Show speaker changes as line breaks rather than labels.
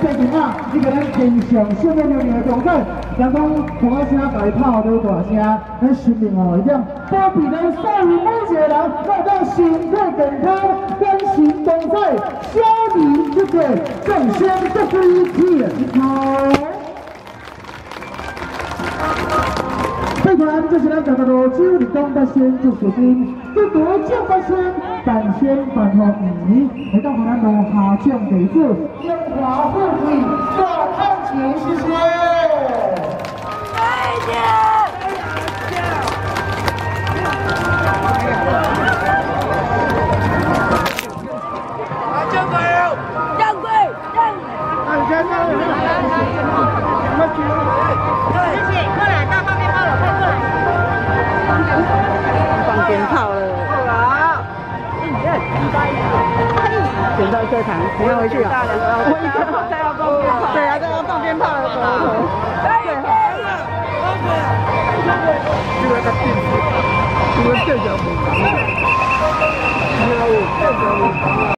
最近啊，你个咱平常小小牛牛的状态，人讲呼啊声大炮都大声，咱心灵哦一定保庇咱所有每一个人，让咱身体健康，跟行动赛，消弭这个正先不归天好。 这团就是咱讲到的九里东八仙就水晶，这夺将八仙，半仙半后米，来到河南路下降地址，中华富贵大探险，谢谢。再见。掌柜，掌柜，掌柜。哎，掌柜，谢谢，过来到放鞭炮了，快过来。放鞭炮了。好。捡到课堂，你要回去啊？我一个再要放鞭炮。对啊，再要放鞭炮了，走。最后。这个在电视，这个这个。